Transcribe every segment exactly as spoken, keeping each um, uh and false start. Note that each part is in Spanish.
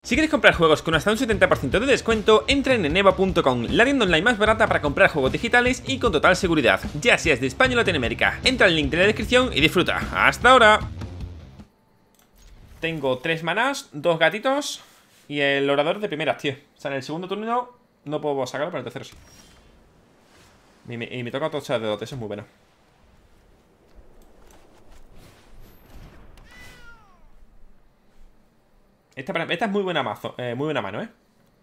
Si queréis comprar juegos con hasta un setenta por ciento de descuento, entren en eva punto com, la tienda online más barata para comprar juegos digitales y con total seguridad, ya seas de España o Latinoamérica. Entra al link de la descripción y disfruta. ¡Hasta ahora! Tengo tres manás, dos gatitos y el orador de primeras, tío. O sea, en el segundo turno no puedo sacarlo, pero en el tercero sí. Y me, y me toca tocha de dote, eso es muy bueno. Esta, esta es muy buena mazo, eh, muy buena mano, eh.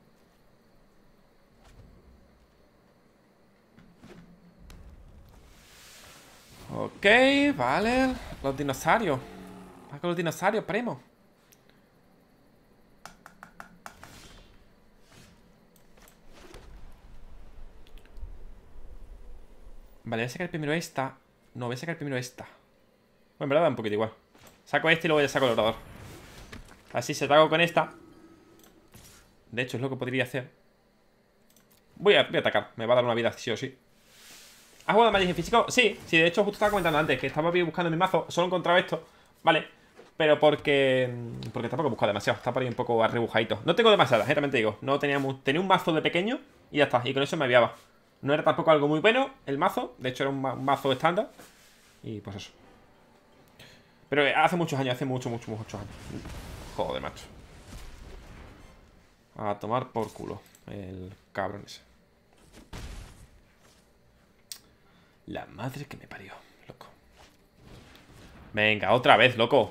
Ok, vale. Los dinosaurios. Va con los dinosaurios, primo. Vale, voy a sacar primero esta. No, voy a sacar primero esta. Bueno, en verdad da un poquito igual. Saco este y luego ya saco el orador. Así se tago con esta. De hecho, es lo que podría hacer. Voy a, voy a atacar. Me va a dar una vida, sí o sí. ¿Has jugado Magic en físico? Sí, sí, de hecho justo estaba comentando antes que estaba buscando mi mazo, solo he encontrado esto, ¿vale? Pero porque... Porque tampoco he buscado demasiado, está por ahí un poco arrebujadito. No tengo demasiadas, eh, también te digo. No tenía, tenía un mazo de pequeño y ya está, y con eso me aviaba. No era tampoco algo muy bueno el mazo, de hecho era un, ma un mazo estándar. Y pues eso. Pero hace muchos años, hace muchos, muchos, muchos años. Joder, macho. A tomar por culo el cabrón ese. La madre que me parió, loco. Venga, otra vez, loco.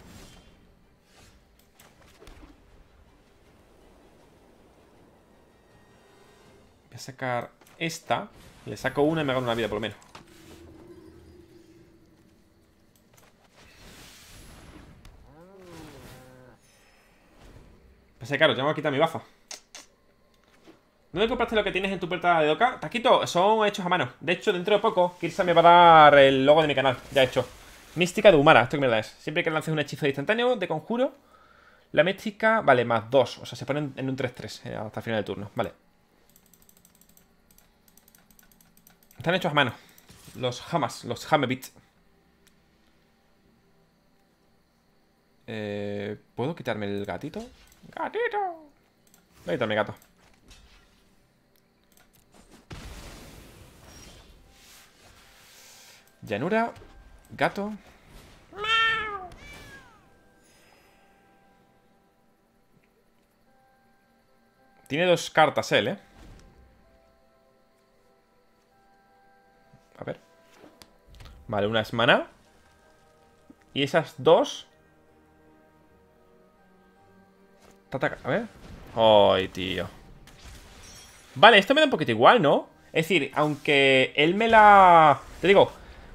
Voy a sacar esta. Le saco una y me gano una vida por lo menos. Pues claro, tengo que quitar mi baza. ¿Dónde compraste lo que tienes en tu puerta de Doca? Taquito, son hechos a mano. De hecho, dentro de poco, Kirsa me va a dar el logo de mi canal. Ya hecho. Mística de Humara, esto que me da es. Siempre que lances un hechizo instantáneo de conjuro, la mística vale más dos. O sea, se pone en un tres tres eh, hasta el final del turno. Vale. Están hechos a mano. Los Hamas, los Hamebit. Eh, ¿Puedo quitarme el gatito? ¡Gatito! Voy a quitarme el gato. Llanura, gato. Tiene dos cartas él, ¿eh? A ver. Vale, una es mana. Y esas dos. A ver. Ay, tío. Vale, esto me da un poquito igual, ¿no? Es decir, aunque él me la... Te digo...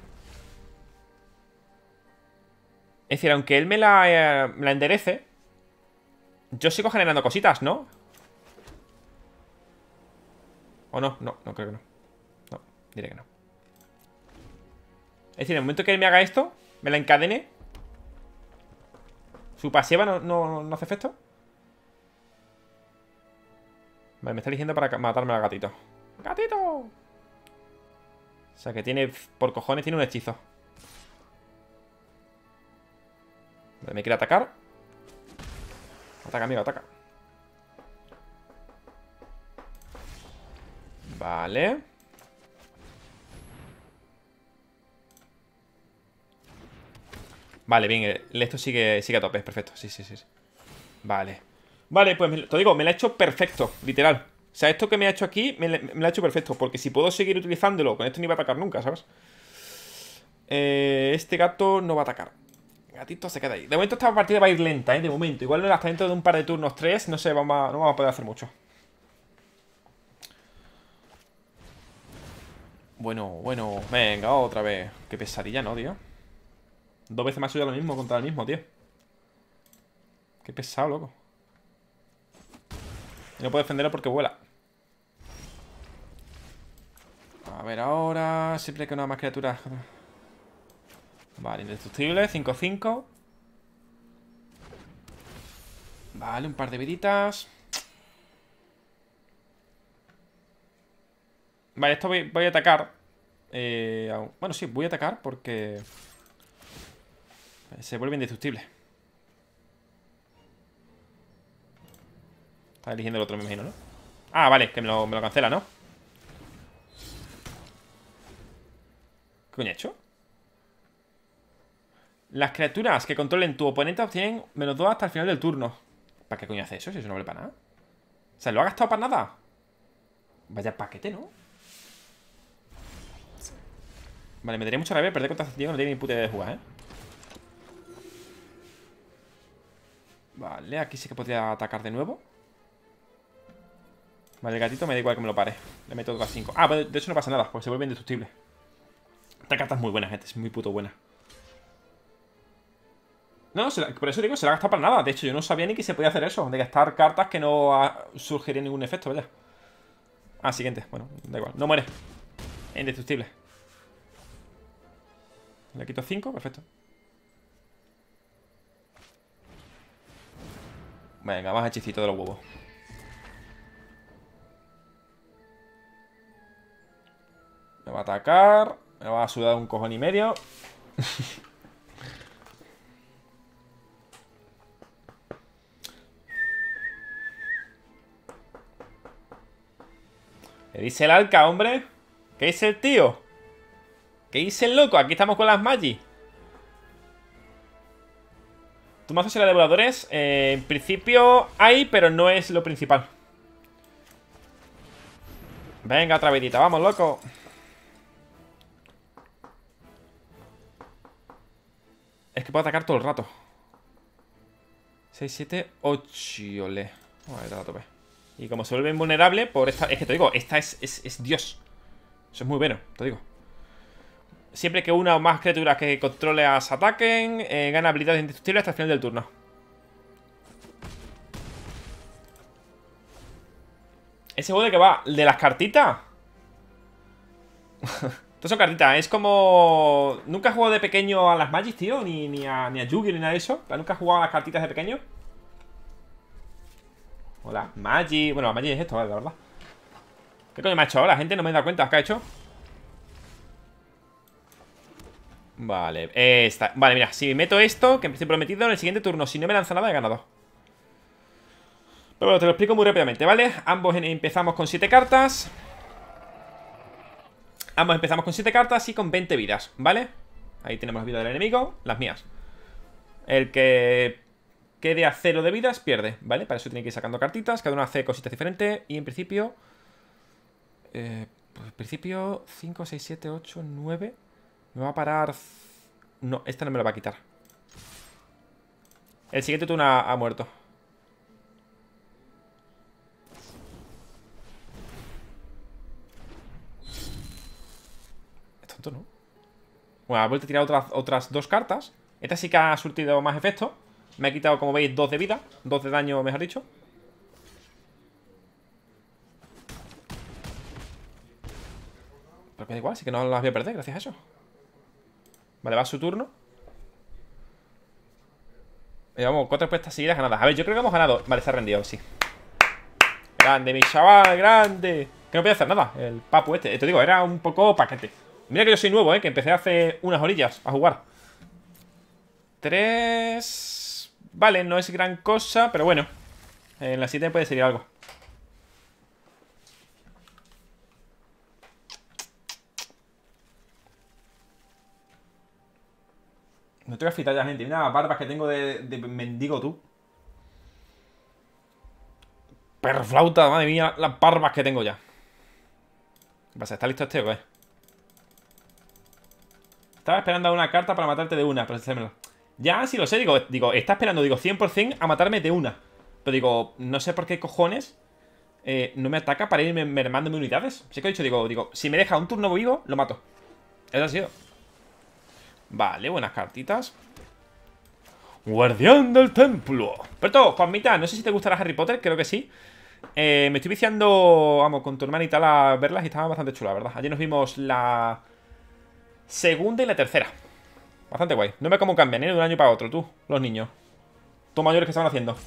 Es decir, aunque él me la, eh, me la enderece, yo sigo generando cositas, ¿no? ¿O no? No, no creo que no. No, diré que no. Es decir, en el momento que él me haga esto, me la encadene, su pasiva no, no, no hace efecto. Vale, me está diciendo para matarme al gatito. ¡Gatito! O sea que tiene, por cojones, tiene un hechizo. Vale, me quiere atacar. Ataca, amigo, ataca. Vale. Vale, bien, esto sigue, sigue a tope, perfecto. Sí, sí, sí. Vale. Vale, pues me, te digo, me lo ha hecho perfecto, literal. O sea, esto que me ha hecho aquí, me, me lo ha hecho perfecto. Porque si puedo seguir utilizándolo, con esto ni va a atacar nunca, ¿sabes? Eh, este gato no va a atacar. El gatito se queda ahí. De momento esta partida va a ir lenta, ¿eh? De momento. Igual hasta dentro de un par de turnos, tres, no sé, vamos a, no vamos a poder hacer mucho. Bueno, bueno, venga, otra vez. Qué pesadilla, ¿no, tío? Dos veces me ha subido lo mismo contra el mismo, tío. Qué pesado, loco. Y no puedo defenderlo porque vuela. A ver ahora. Siempre que no hay más criaturas. Vale, indestructible, cinco cinco. Vale, un par de viditas. Vale, esto voy, voy a atacar. eh, Bueno, sí, voy a atacar porque se vuelve indestructible. Está eligiendo el otro, me imagino, ¿no? Ah, vale, que me lo, me lo cancela, ¿no? ¿Qué coño he hecho? Las criaturas que controlen tu oponente obtienen menos dos hasta el final del turno. ¿Para qué coño hace eso? Si eso no vale para nada. O sea, ¿lo ha gastado para nada? Vaya paquete, ¿no? Vale, me daría mucha rabia perder contra este tío que no tiene ni puta idea de jugar, ¿eh? Vale, aquí sí que podría atacar de nuevo. Vale, el gatito me da igual que me lo pare. Le meto otras cinco. Ah, pues de hecho no pasa nada, porque se vuelve indestructible. Esta carta es muy buena, gente. Es muy puto buena. No, se la, por eso digo, se la ha gastado para nada. De hecho, yo no sabía ni que se podía hacer eso. De gastar cartas que no ah, surgiría ningún efecto, vaya. Ah, siguiente. Bueno, da igual. No muere. Es indestructible. Le quito cinco, perfecto. Venga, más hechicito de los huevos. Me va a atacar. Me va a sudar un cojón y medio. ¿Qué dice el Alca, hombre? ¿Qué dice el tío? ¿Qué dice el loco? Aquí estamos con las Magi. Tu mazo será de voladores. Eh, en principio hay, pero no es lo principal. Venga, otra vedita, vamos, loco. Es que puedo atacar todo el rato. seis, siete, ocho. Ole. Vamos a ver, a tope. Y como se vuelve invulnerable por esta... Es que te digo, esta es, es, es Dios. Eso es muy bueno, te digo. Siempre que una o más criaturas que controles ataquen, eh, gana habilidades indestructibles hasta el final del turno. ¿Ese juego de qué va? ¿De las cartitas? Estas son cartitas, es como... Nunca he jugado de pequeño a las Magic, tío. Ni, ni a, ni a Yu-Gi ni nada de eso. Nunca he jugado a las cartitas de pequeño. Hola, Magic. Bueno, la Magic es esto, vale, la verdad. ¿Qué coño me ha hecho ahora, gente? No me he dado cuenta. ¿Qué ha hecho? Vale, esta. Vale, mira, si meto esto, que empecé prometido, en el siguiente turno, si no me lanza nada, he ganado. Pero bueno, te lo explico muy rápidamente, ¿vale? Ambos empezamos con siete cartas. Ambos empezamos con siete cartas y con veinte vidas, ¿vale? Ahí tenemos las vidas del enemigo, las mías. El que quede a cero de vidas pierde, ¿vale? Para eso tiene que ir sacando cartitas, cada uno hace cositas diferentes. Y en principio eh, pues en principio cinco, seis, siete, ocho, nueve. Me va a parar... No, esta no me la va a quitar. El siguiente turno ha, ha muerto. Es tonto, ¿no? Bueno, ha vuelto a tirar otras, otras dos cartas. Esta sí que ha surtido más efecto. Me ha quitado, como veis, dos de vida. Dos de daño, mejor dicho. Pero que da igual, sí que no las voy a perder gracias a eso. Vale, va su turno. Llevamos cuatro respuestas seguidas ganadas. A ver, yo creo que hemos ganado. Vale, se ha rendido, sí. Grande, mi chaval, grande. Que no podía hacer nada, el papu este. Te digo, era un poco paquete. Mira que yo soy nuevo, eh, que empecé hace unas orillas a jugar. Tres... Vale, no es gran cosa, pero bueno. En la siete puede salir algo. No te voy a fritar ya, gente. Mira las barbas que tengo de, de mendigo tú. Perroflauta, madre mía, las barbas que tengo ya. ¿Qué pasa? ¿Está listo este o qué? Estaba esperando a una carta para matarte de una, pero hacérmelo. Ya, sí lo sé, digo, digo, está esperando, digo, cien por cien a matarme de una. Pero digo, no sé por qué cojones eh, no me ataca para irme mermándome unidades. Sí que he dicho, digo, digo, si me deja un turno vivo, lo mato. Eso ha sido. Vale, buenas cartitas. Guardián del templo. Pero todo, Juanmita, no sé si te gustará Harry Potter, creo que sí. eh, Me estoy viciando, vamos, con tu hermana y tal a verlas y estaban bastante chulas, ¿verdad? Ayer nos vimos la segunda y la tercera. Bastante guay. No me cómo cambian, ¿eh? De un año para otro, tú, los niños. Tú mayores que estaban haciendo.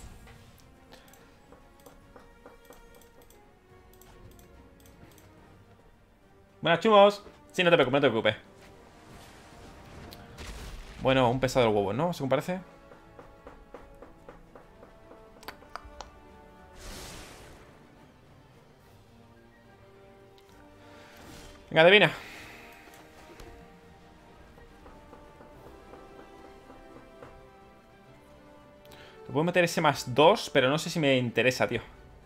Buenas, chumos. Sí, no te preocupes, no te preocupes. Bueno, un pesado del huevo, ¿no? Según parece. Venga, adivina. Puedo meter ese más dos, pero no sé si me interesa, tío.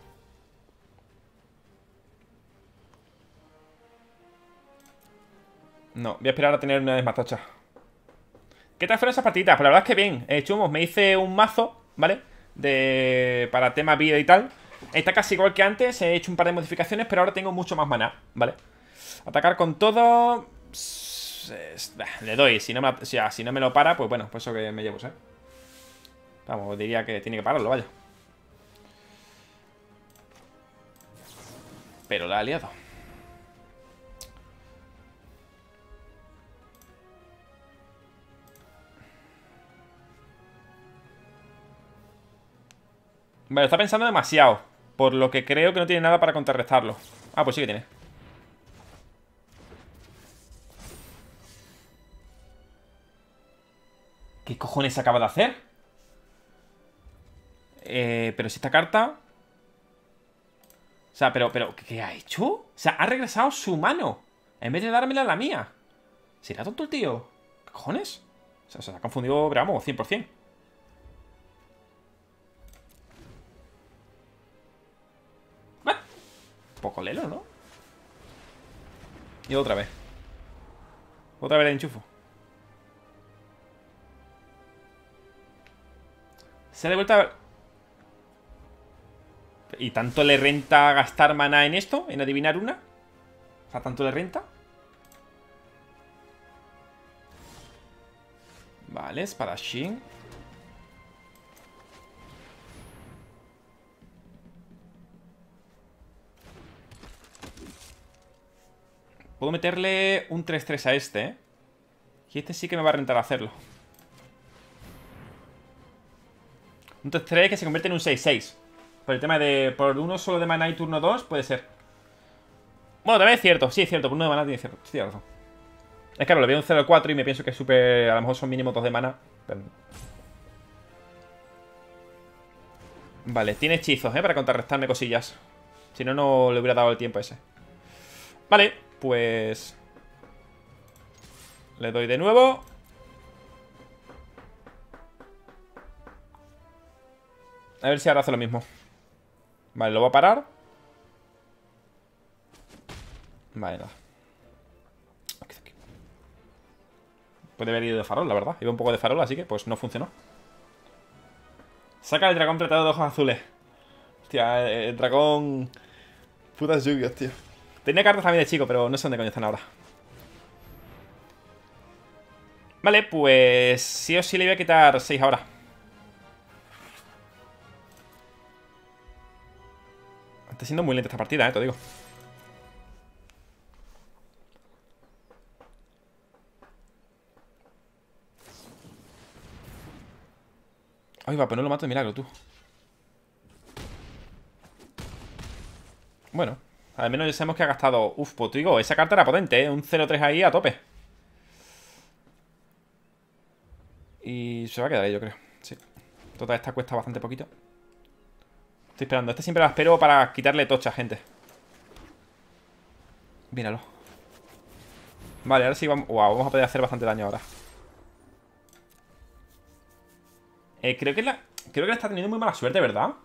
No, voy a esperar a tener una vez más tocha. ¿Qué tal fueron esas partiditas? Pues la verdad es que bien, eh, chumos, me hice un mazo, ¿vale? De... para tema vida y tal. Está casi igual que antes, he hecho un par de modificaciones, pero ahora tengo mucho más maná, ¿vale? Atacar con todo... Le doy, si no me, o sea, si no me lo para, pues bueno, pues eso que me llevo, ¿sabes? Vamos, diría que tiene que pararlo, vaya. Pero la ha liado. Vale, está pensando demasiado. Por lo que creo que no tiene nada para contrarrestarlo. Ah, pues sí que tiene. ¿Qué cojones acaba de hacer? Eh, pero si esta carta... O sea, pero, pero, ¿qué ha hecho? O sea, ha regresado su mano en vez de dármela a la mía. ¿Será tonto el tío? ¿Qué cojones? O sea, se ha confundido, pero vamos, cien por cien. ¿What? Poco lelo, ¿no? Y otra vez. Otra vez le enchufo. Se ha devuelto a ver... ¿Y tanto le renta gastar maná en esto? ¿En adivinar una? O sea, ¿tanto le renta? Vale, espadachín. Puedo meterle un tres tres a este, ¿eh? Y este sí que me va a rentar hacerlo. Un tres tres que se convierte en un seis seis. Por el tema de... Por uno solo de maná y turno dos, puede ser. Bueno, también es cierto. Sí, es cierto. Por uno de maná tiene cierto. Tiene razón. Es que claro, le veo un cero cuatro y me pienso que es súper... A lo mejor son mínimo dos de maná. Pero... Vale, tiene hechizos, ¿eh? Para contrarrestarme cosillas. Si no, no le hubiera dado el tiempo ese. Vale, pues... Le doy de nuevo. A ver si ahora hace lo mismo. Vale, lo voy a parar. Vale, nada. Aquí, aquí. Puede haber ido de farol, la verdad. Iba un poco de farol, así que pues no funcionó. Saca el dragón tratado de ojos azules. Hostia, el dragón... Putas lluvias, tío. Tenía cartas también de chico, pero no sé dónde coño están ahora. Vale, pues... Sí o sí le voy a quitar seis ahora. Está siendo muy lenta esta partida, eh, te lo digo. Ay, va, pero no lo mato de milagro, tú. Bueno, al menos ya sabemos que ha gastado... Uf, pues te digo, esa carta era potente, ¿eh? Un cero tres ahí a tope. Y se va a quedar ahí, yo creo. Sí. Toda esta cuesta bastante poquito. Estoy esperando. Este siempre la espero para quitarle tocha, gente. Míralo. Vale, ahora sí vamos... Wow, vamos a poder hacer bastante daño ahora. Eh, creo que la... Creo que la está teniendo muy mala suerte, ¿verdad?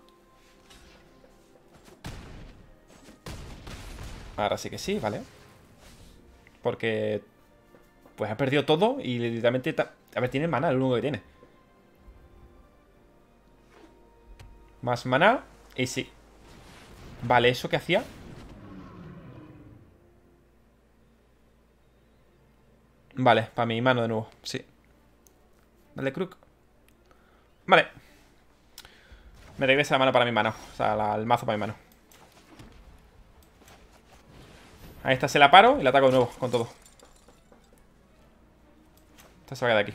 Ahora sí que sí, vale. Porque... Pues ha perdido todo y literalmente... A ver, tiene maná, es lo único que tiene. Más maná. Y sí. Vale, ¿eso qué hacía? Vale, para mi mano de nuevo, sí. Dale, Crook. Vale. Me regresa la mano para mi mano. O sea, la, el mazo para mi mano. A esta se la paro y la ataco de nuevo, con todo. Esta se va a quedar aquí.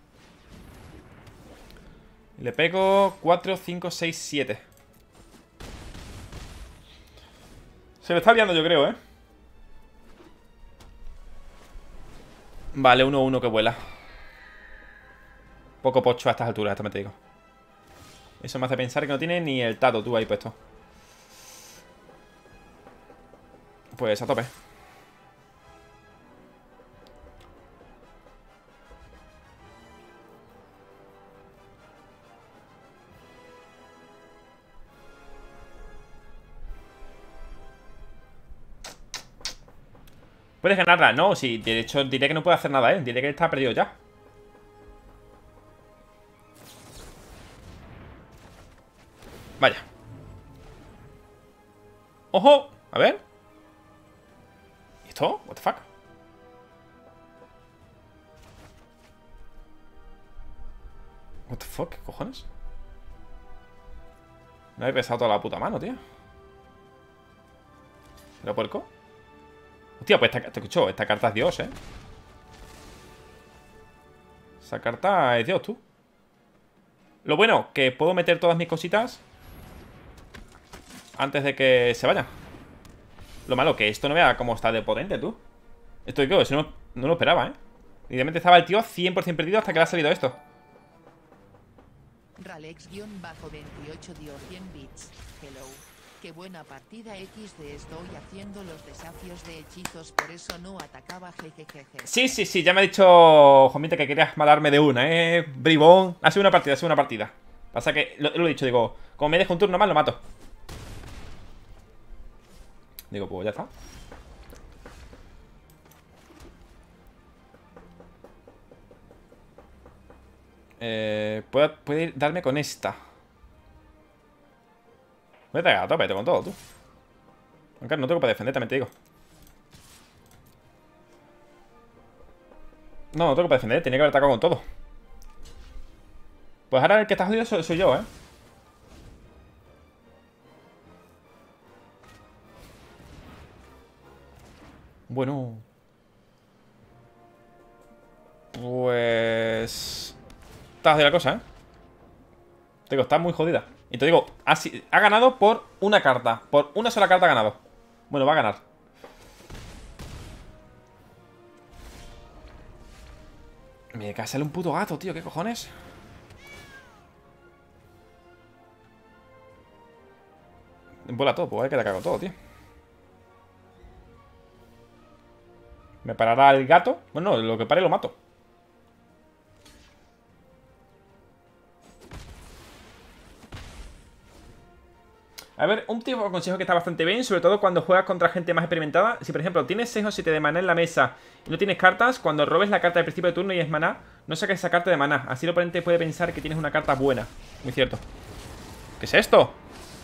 Y le pego cuatro, cinco, seis, siete. Se me está liando, yo creo, ¿eh? Vale, uno uno que vuela. Poco pocho a estas alturas, esto me te digo. Eso me hace pensar que no tiene ni el tato tú ahí puesto. Pues a tope. Puedes ganarla, no, sí, de hecho diré que no puede hacer nada, eh. Diré que está perdido ya. Vaya. ¡Ojo! A ver. ¿Y esto? What the fuck? What the fuck, ¿qué cojones? No he pesado toda la puta mano, tío. ¿Lo puerco? Hostia, pues esta, te escucho, esta carta es Dios, eh. Esa carta es Dios, tú. Lo bueno, que puedo meter todas mis cositas antes de que se vaya. Lo malo, que esto no vea cómo está de potente, tú. Esto digo, eso no, no lo esperaba, eh. Literalmente estaba el tío cien por cien perdido hasta que le ha salido esto. Ralex-veintiocho dio cien bits. Hello. Qué buena partida equis de, estoy haciendo los desafíos de hechizos, por eso no atacaba, jejejeje. Sí, sí, sí, ya me ha dicho Jomita que querías matarme de una, eh. Bribón. Ha sido una partida, ha sido una partida. Pasa que, lo, lo he dicho, digo, como me dejo un turno más, lo mato. Digo, pues ya está. Eh, puede, puede darme con esta. Voy a traer a tope con todo, tú. Aunque no tengo para defender, también te digo. No, no tengo para defender, tenía que haber atacado con todo. Pues ahora el que está jodido soy, soy yo, eh. Bueno. Pues... Está jodida la cosa, eh. Te digo, está muy jodida. Y te digo, ha, ha ganado por una carta. Por una sola carta ha ganado. Bueno, va a ganar. Me cae sale un puto gato, tío. ¿Qué cojones? Vuela todo, pues voy a quedar cago todo, tío. ¿Me parará el gato? Bueno, no, lo que pare lo mato. A ver, un tipo de consejo que está bastante bien, sobre todo cuando juegas contra gente más experimentada. Si, por ejemplo, tienes seis o siete de maná en la mesa y no tienes cartas, cuando robes la carta del principio de turno y es maná, no saques esa carta de maná. Así el oponente puede pensar que tienes una carta buena. Muy cierto. ¿Qué es esto?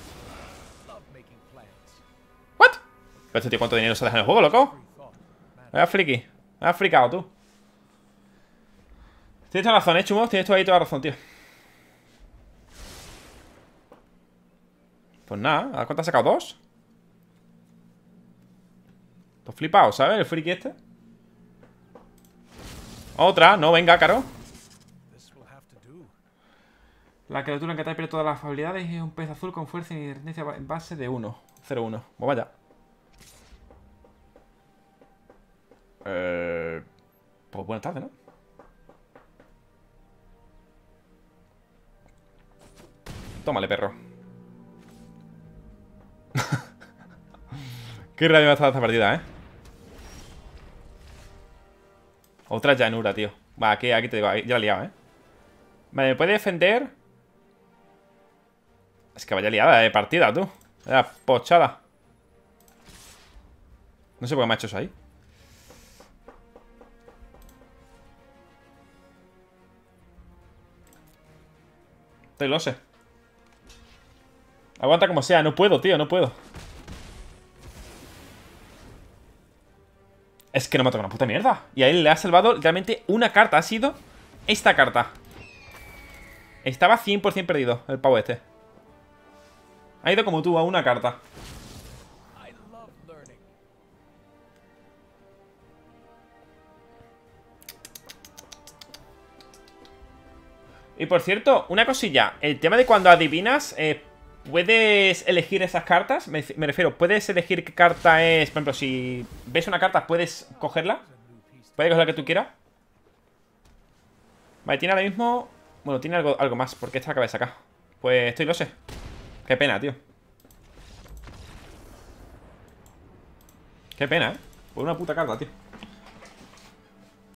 ¿What? ¿Pero este tío cuánto dinero se deja en el juego, loco? Vaya friki. Vaya fricado, tú. Tienes toda razón, eh, chumos. Tienes toda ahí toda la razón, tío. Pues nada, ¿a cuánto has sacado? ¿Dos? Dos flipados, ¿sabes? El friki este. Otra, no, venga, caro. La criatura en que pierde todas las habilidades es un pez azul con fuerza y resistencia en base de uno. cero uno. Pues vaya. Eh... Pues buenas tardes, ¿no? Tómale, perro. Qué rabia me ha estado esta partida, ¿eh? Otra llanura, tío. Va, aquí, aquí te digo, ya la he liado, ¿eh? Vale, ¿me puede defender? Es que vaya liada de partida, tú. Vaya pochada. No sé por qué me ha hecho eso ahí. Te lo sé. Aguanta como sea, no puedo, tío, no puedo. Es que no me ha tocado una puta mierda. Y a él le ha salvado literalmente una carta. Ha sido esta carta. Estaba cien por cien perdido el pavo este. Ha ido como tú a una carta. Y por cierto, una cosilla. El tema de cuando adivinas, eh, ¿puedes elegir esas cartas? Me, me refiero, ¿puedes elegir qué carta es? Por ejemplo, si ves una carta, ¿puedes cogerla? ¿Puedes coger la que tú quieras? Vale, tiene ahora mismo... Bueno, tiene algo, algo más, porque esta la acaba de sacar. Pues estoy lo sé. Qué pena, tío. Qué pena, ¿eh? Por una puta carta, tío.